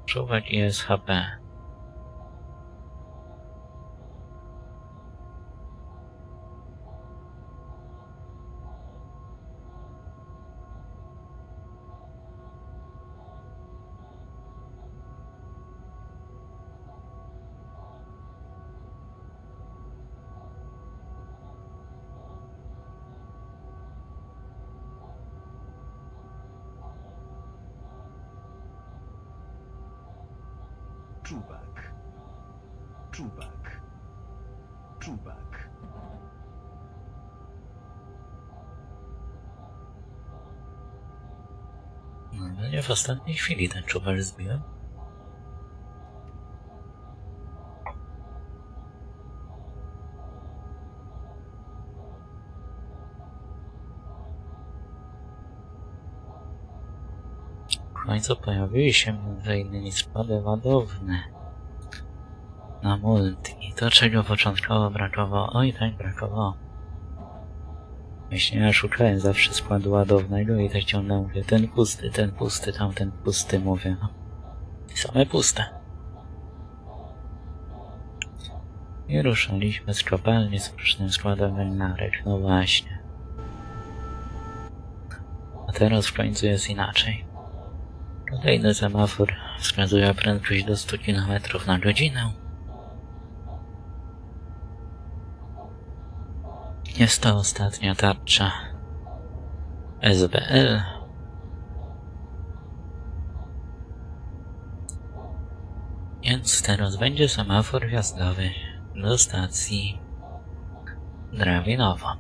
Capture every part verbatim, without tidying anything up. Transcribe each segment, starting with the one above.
Czuwać I S H P. Czubak. Czubak. Czubak. No nie w ostatniej chwili ten czuwar zbiłem. W końcu pojawiły się między innymi składy ładowne na multi. To, czego początkowo brakowało. Oj, tak brakowało. Właśnie ja szukałem zawsze składu ładownego i tak ciągle mówię, ten pusty, ten pusty, tamten pusty, mówię, no. I same puste. I ruszaliśmy z kopalni z próżnym składem węglarek, no właśnie. A teraz w końcu jest inaczej. Kolejny semafor wskazuje prędkość do stu kilometrów na godzinę. Jest to ostatnia tarcza S B L. Więc teraz będzie semafor wjazdowy do stacji Drawinowo.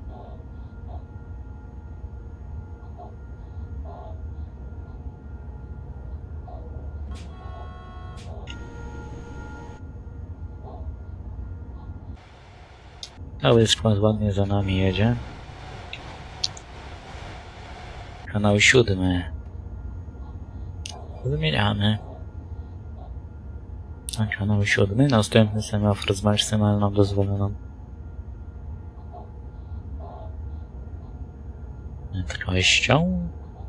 Cały skład ładnie za nami jedzie. Kanał siódmy. Zmieniamy. Na kanał siódmy. Następny semafor z maksymalną dozwoloną prędkością.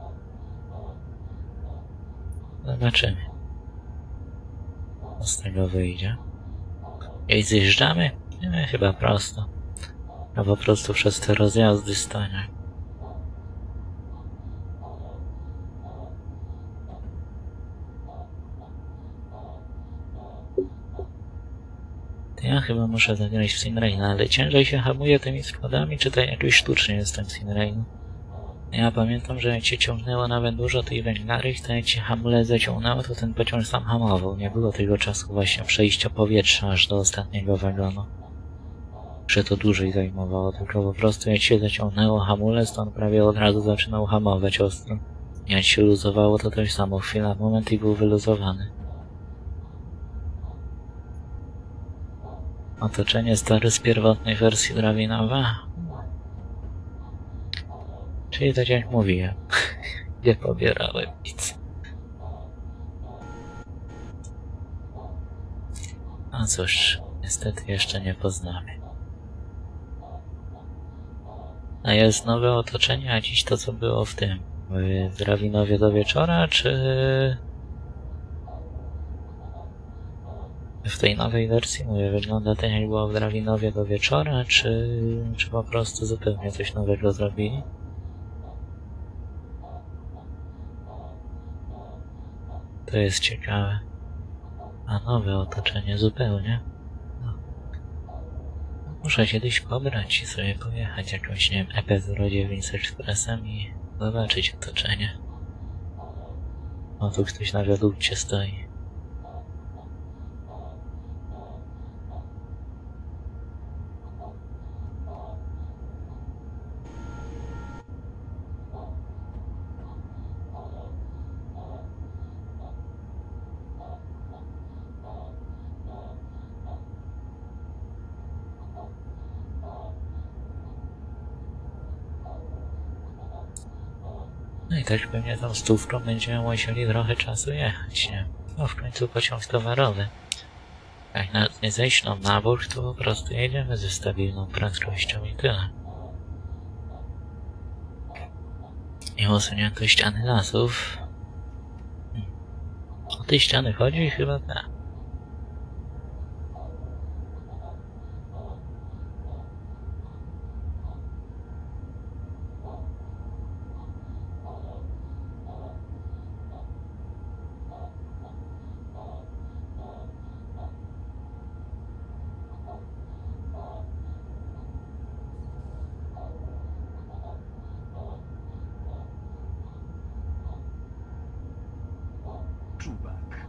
Zobaczymy, co z tego wyjdzie. I zjeżdżamy? Nie, chyba prosto. A po prostu przez te rozjazdy stanie. To ja chyba muszę zagrać w Sinraina, ale ciężej się hamuje tymi składami, czy to jakoś sztucznie jest ten Sinrain? Ja pamiętam, że jak cię ciągnęło nawet dużo tej węglarych, to jak cię hamulec zaciągnęło, to ten pociąg sam hamował. Nie było tego czasu właśnie przejścia powietrza aż do ostatniego wagonu. Że to dłużej zajmowało, tylko po prostu jak się zaciągnęło hamulec, to on prawie od razu zaczynał hamować ostro. Jak się luzowało, to też samo chwila, moment i był wyluzowany. Otoczenie stare z pierwotnej wersji Drawinowa. Czyli tak jak mówiłem, nie pobierałem nic. No cóż, niestety jeszcze nie poznamy. A jest nowe otoczenie, a dziś to co było w tym, w Drawinowie do wieczora, czy w tej nowej wersji, mówię, wygląda tak jak było w Drawinowie do wieczora, czy, czy po prostu zupełnie coś nowego zrobili? To jest ciekawe. A nowe otoczenie zupełnie. No. Muszę kiedyś pobrać i sobie pojechać jakąś, nie wiem, E P zero dziewięć z ekspresem i zobaczyć otoczenie. O, tu ktoś na wiadukcie stoi. No i tak pewnie tą stówką będziemy musieli trochę czasu jechać, nie? No w końcu pociąg towarowy. Jak nawet nie zejśną na bok, to po prostu jedziemy ze stabilną prędkością i tyle. I usunięto ściany lasów. O tej ściany chodzi? Chyba tak. Czubak.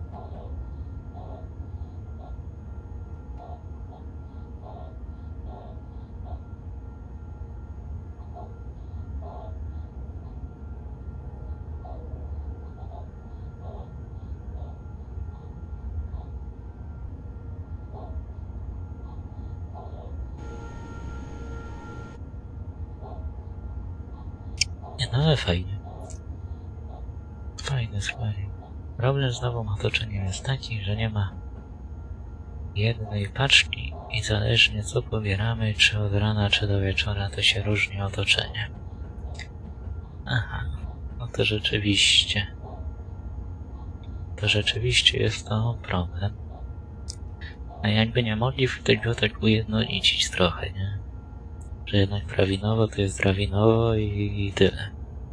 Nie, no ale fajnie. Fajny składnik. Problem z nowym otoczeniem jest taki, że nie ma jednej paczki i zależnie co pobieramy, czy od rana, czy do wieczora, to się różni otoczenie. Aha, no to rzeczywiście. To rzeczywiście jest to problem. A jakby nie mogli tego tak ujednolicić trochę, nie? Że jednak prawinowo to jest prawinowo i, i tyle.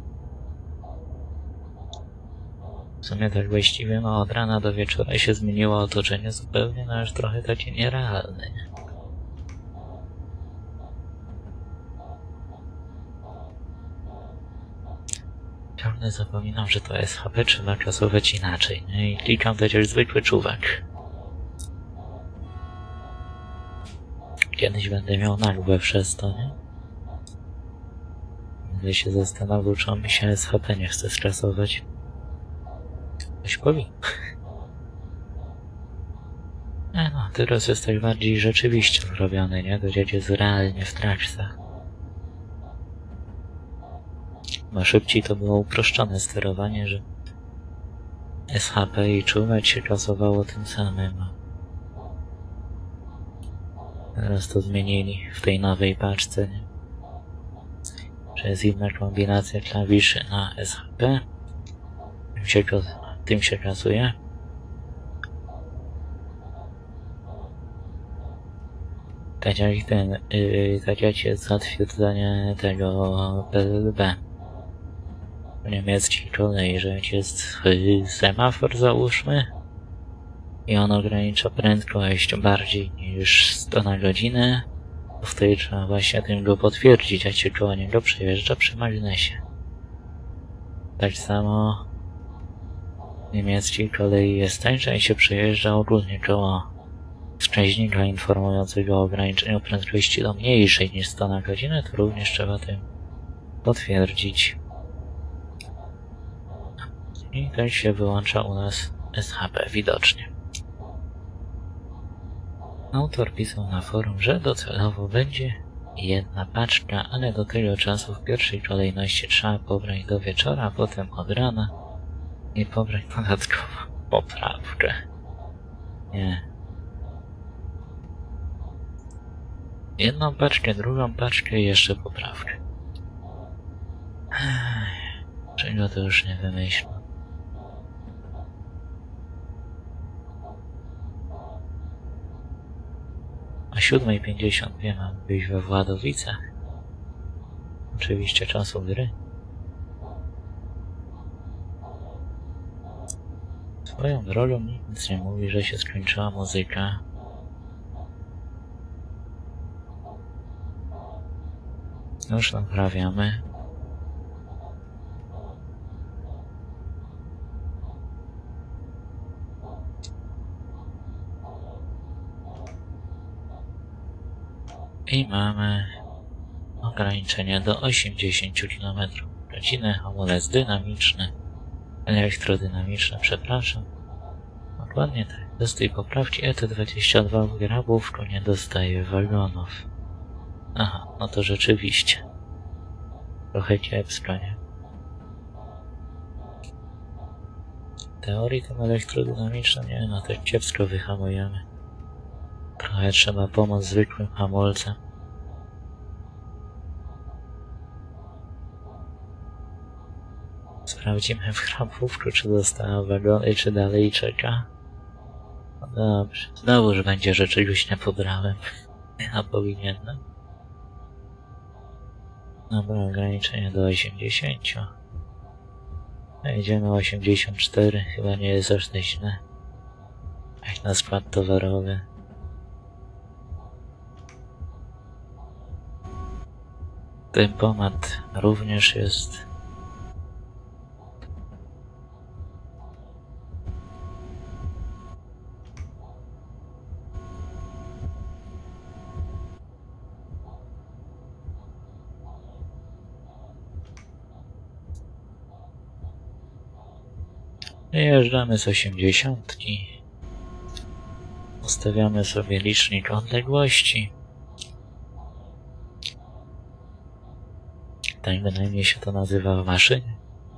W sumie tak właściwie no od rana do wieczora się zmieniło otoczenie zupełnie, no aż trochę takie nierealne, nie? Ciągle zapominam, że to S H P trzeba klasować inaczej, nie? I klikam przecież zwykły czuwak. Kiedyś będę miał nagłę przez to, nie? Będę się zastanawiał, czy on mi się S H P nie chce sklasować. Ktoś powie. Nie no, teraz jest tak bardziej rzeczywiście zrobiony, nie? To jest realnie w traczce. Bo szybciej to było uproszczone sterowanie, że S H P i czuwać się klasowało tym samym. Teraz to zmienili w tej nowej paczce, nie? Że jest inna kombinacja klawiszy na S H P. Tym się, tym się klasuje. Tak jak ten, yy, tak jak jest zatwierdzenie tego P L B. W niemieckiej kolei, że jak jest yy, semafor załóżmy i on ogranicza prędkość bardziej niż sto na godzinę, to wtedy trzeba właśnie tym go potwierdzić, jak się koło niego przejeżdża przy magnesie. Tak samo w niemieckiej kolei jest tak, że jak się przejeżdża ogólnie koło wskaźnika informującego o ograniczeniu prędkości do mniejszej niż sto na godzinę, to również trzeba tym potwierdzić. I tak się wyłącza u nas S H P widocznie. Autor pisał na forum, że docelowo będzie jedna paczka, ale do tego czasu w pierwszej kolejności trzeba pobrać do wieczora, a potem od rana i pobrać dodatkową poprawkę. Nie. Jedną paczkę, drugą paczkę i jeszcze poprawkę. Czego to już nie wymyślę. O siódma pięćdziesiąt dwa mam być we Władowicach. Oczywiście czasu gry. Swoją drogą nic nie mówi, że się skończyła muzyka. Już naprawiamy. I mamy ograniczenie do osiemdziesięciu kilometrów na godzinę, hamulec dynamiczny, elektrodynamiczny, przepraszam. Dokładnie tak. Bez tej poprawki E T dwadzieścia dwa w grabówku nie dostaje wagonów. Aha, no to rzeczywiście. Trochę kiepsko, nie? W teorii tym elektrodynamicznym, nie no, tak kiepsko wyhamujemy. Trochę trzeba pomóc zwykłym hamulcem. sprawdzimy w grabówku, czy dostała wagony, czy dalej czeka. No dobrze. Znowu, że będzie, że czegoś nie pobrałem. A powinienem. Dobra, ograniczenie do osiemdziesięciu. Jedziemy osiemdziesiąt cztery, chyba nie jest aż tak źle. Jak na skład towarowy. Tempomat również jest. Jeżdżamy z osiemdziesiątki. Ustawiamy sobie licznik odległości. Tak bynajmniej się to nazywa w maszynie.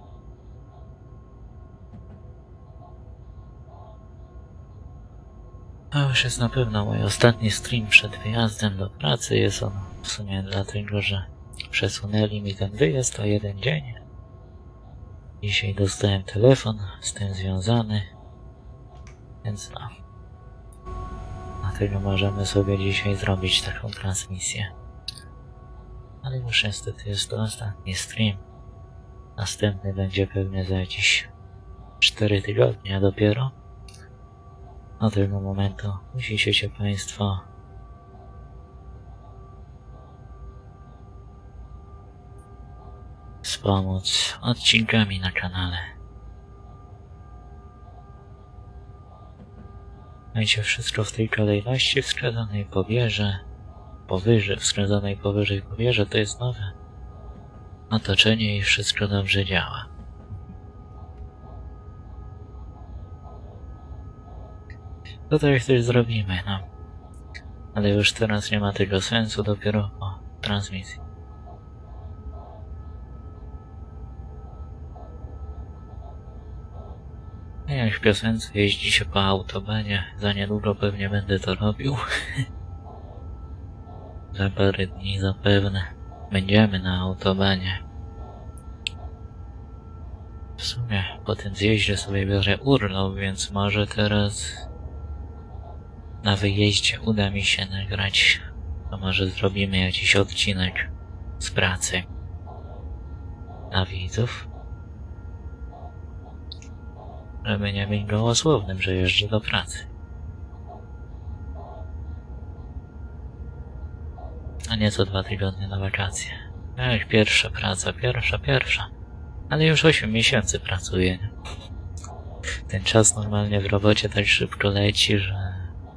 To już jest na pewno mój ostatni stream przed wyjazdem do pracy. Jest on w sumie dlatego, że przesunęli mi ten wyjazd o jeden dzień. Dzisiaj dostałem telefon z tym związany, więc no. Dlatego możemy sobie dzisiaj zrobić taką transmisję. Ale już niestety jest to ostatni stream. Następny będzie pewnie za jakieś cztery tygodnie dopiero. Od tego momentu musicie się Państwo wspomóc odcinkami na kanale. Będzie wszystko w tej kolejności wskazanej pobierze. Powyżej, wskazanej powyżej pobierze, to jest nowe otoczenie i wszystko dobrze działa. Tutaj coś zrobimy, no. Ale już teraz nie ma tego sensu, dopiero po transmisji. A jak w piosence jeździ się po autobanie, za niedługo pewnie będę to robił. Za parę dni zapewne będziemy na autobanie. W sumie po tym zjeździe sobie biorę urlop, więc może teraz na wyjeździe uda mi się nagrać. To może zrobimy jakiś odcinek z pracy dla widzów. Żeby nie być gołosłownym, że jeżdżę do pracy. A nie co dwa tygodnie na wakacje. Ech, pierwsza praca, pierwsza, pierwsza. Ale już osiem miesięcy pracuję. Nie? Ten czas normalnie w robocie tak szybko leci, że...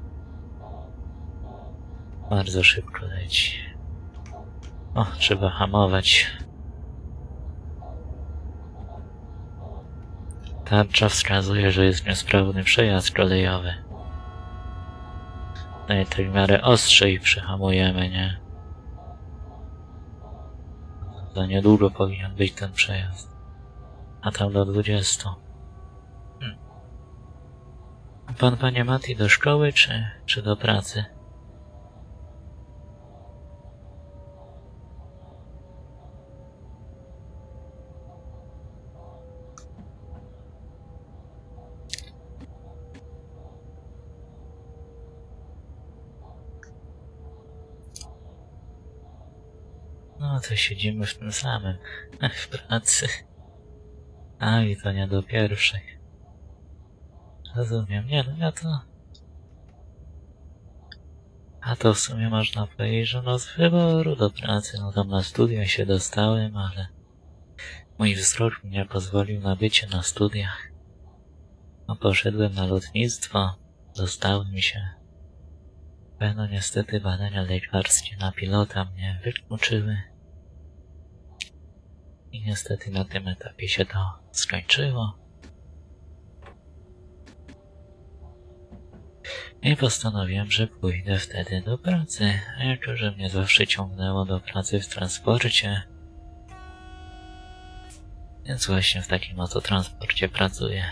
Bardzo szybko leci. O, trzeba hamować. Tarcza wskazuje, że jest niesprawny przejazd kolejowy. No i tak w miarę ostrzej przyhamujemy, nie? Za niedługo powinien być ten przejazd. A tam do dwudziestu. Hmm. Pan, panie Mati, do szkoły czy, czy do pracy? No to siedzimy w tym samym, w pracy. A i to nie do pierwszej. Rozumiem, nie no ja to... A to w sumie można powiedzieć, że no z wyboru do pracy, no tam na studia się dostałem, ale... Mój wzrok mnie pozwolił na bycie na studiach. No poszedłem na lotnictwo, dostałem się. No niestety badania lekarskie na pilota mnie wykluczyły. I niestety na tym etapie się to skończyło. I postanowiłem, że pójdę wtedy do pracy. A jako, że mnie zawsze ciągnęło do pracy w transporcie, więc właśnie w takim oto transporcie pracuję.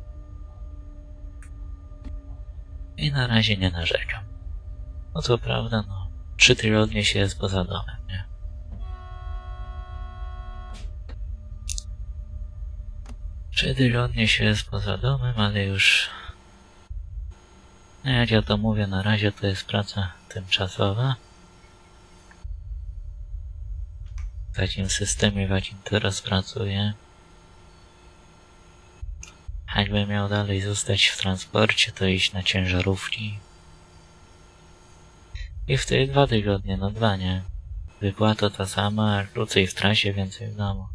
I na razie nie narzekam. No co prawda, no, trzy tygodnie się jest poza domem, nie? Trzy tygodnie się jest poza domem, ale już... No jak ja to mówię, na razie to jest praca tymczasowa. W takim systemie, w jakim teraz pracuję. Jakbym miał dalej zostać w transporcie, to iść na ciężarówki. I w te dwa tygodnie, no dwa, nie? Wypłata ta sama, krócej w trasie, więcej w domu.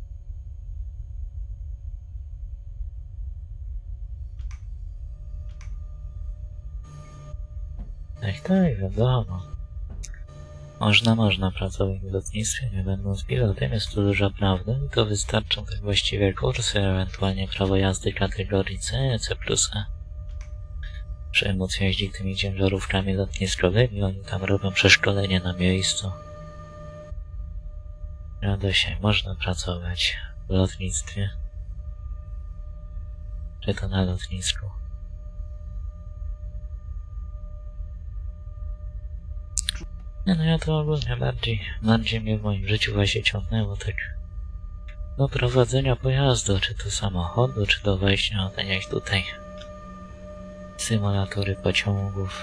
Tak, tak, wiadomo. Można, można pracować w lotnictwie, nie będąc pilotem, jest to duża prawda i to wystarczą tak właściwie kursy, ewentualnie prawo jazdy kategorii C, C plus E. Żeby móc jeździć tymi ciężarówkami lotniskowymi, oni tam robią przeszkolenie na miejscu. Rada się, można pracować w lotnictwie. Czy to na lotnisku. Nie no, ja to ogólnie bardziej, bardziej mnie w moim życiu właśnie ciągnęło tak do prowadzenia pojazdu, czy to samochodu, czy do wejścia, no tak jak tutaj symulatory pociągów.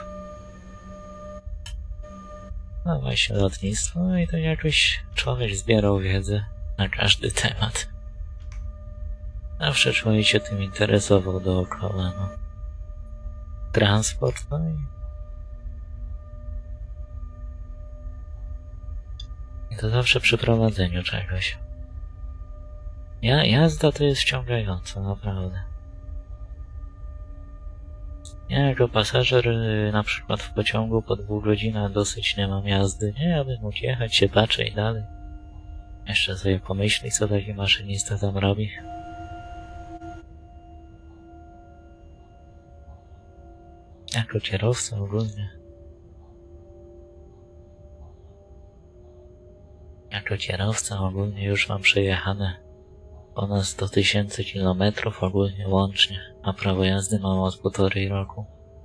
No właśnie lotnictwo, no i to jakoś człowiek zbierał wiedzę na każdy temat. Zawsze człowiek się tym interesował dookoła, no. Transport, no i... I to zawsze przy prowadzeniu czegoś. Ja, jazda to jest wciągająca, naprawdę. Ja jako pasażer, na przykład w pociągu po dwóch godzinach dosyć nie mam jazdy. Nie, ja bym mógł jechać, się patrzę i dalej. Jeszcze sobie pomyśli, co taki maszynista tam robi. Jako kierowca ogólnie. Jako kierowca ogólnie już mam przejechane ponad sto tysięcy kilometrów ogólnie łącznie, a prawo jazdy mam od półtorej roku.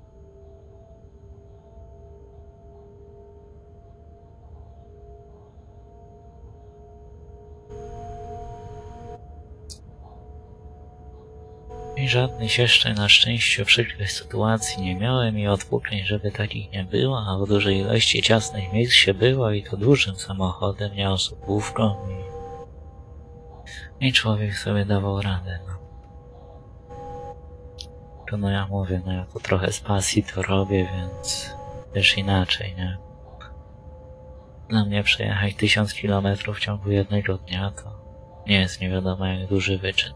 I żadnych jeszcze na szczęście przykrych sytuacji nie miałem i odpuknień, żeby takich nie było, a w dużej ilości ciasnych miejsc się było i to dużym samochodem, nie osobówką i, i człowiek sobie dawał radę, no. To no ja mówię, no ja to trochę z pasji to robię, więc też inaczej, nie? Dla mnie przejechać tysiąc kilometrów w ciągu jednego dnia to nie jest nie wiadomo jak duży wyczyn.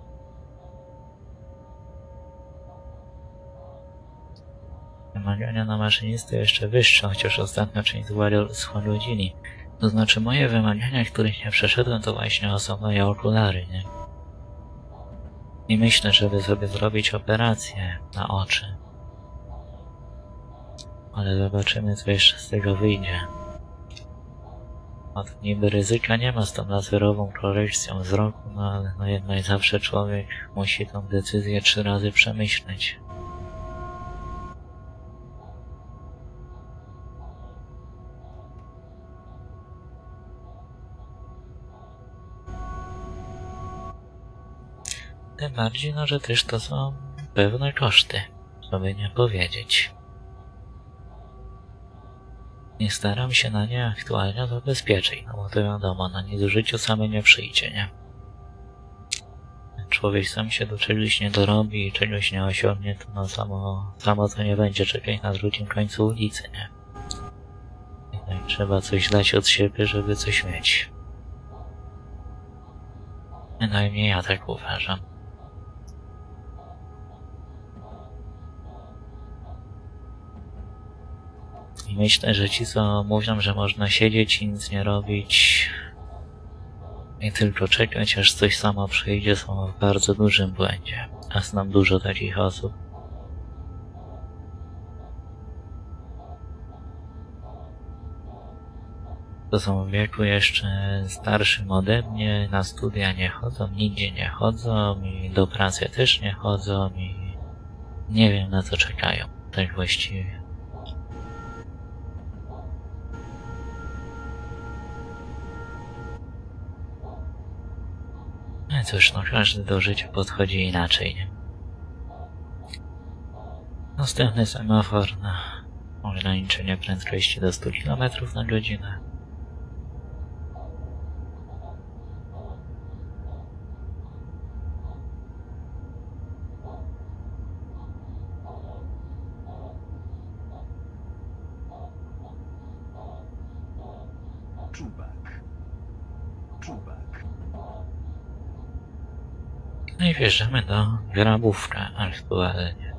Wymagania na maszynistę jeszcze wyższe, chociaż ostatnio część schłodzili. To znaczy moje wymagania, których nie przeszedłem, to właśnie są moje okulary, nie? I myślę, żeby sobie zrobić operację na oczy. Ale zobaczymy, co jeszcze z tego wyjdzie. Od niby ryzyka nie ma z tą laserową korekcją wzroku, no ale no jednak zawsze człowiek musi tą decyzję trzy razy przemyśleć. Tym bardziej, no, że też to są pewne koszty, żeby nie powiedzieć. Nie staram się na nie aktualnie zabezpieczyć, no bo to wiadomo, na nic w życiu same nie przyjdzie, nie? Człowiek sam się do czegoś nie dorobi i czegoś nie osiągnie, to no samo, samo to nie będzie czekać na drugim końcu ulicy, nie? Jednak trzeba coś dać od siebie, żeby coś mieć. Przynajmniej ja tak uważam. I myślę, że ci, co mówią, że można siedzieć i nic nie robić i tylko czekać, aż coś samo przyjdzie, są w bardzo dużym błędzie. A znam dużo takich osób. To są w wieku jeszcze starszym ode mnie, na studia nie chodzą, nigdzie nie chodzą i do pracy też nie chodzą i nie wiem na co czekają, tak właściwie. cóż, no każdy do życia podchodzi inaczej, nie? Następny semafor na ograniczenie prędkości do stu kilometrów na godzinę. Czubak. Czubak. No i wjeżdżamy do Grabówka aktualnie.